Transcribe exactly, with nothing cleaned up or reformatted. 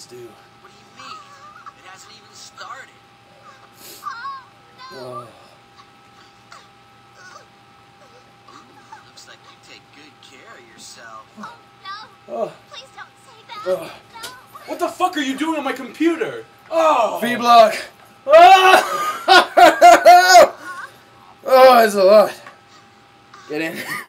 always do. What do you mean? It hasn't even started. Oh, no. Oh. Ooh, looks like you take good care of yourself. Oh, no. Oh. Please don't say that. Oh. No. What the fuck are you doing on my computer? Oh! V-block. Oh! Oh, it's a lot. Get in.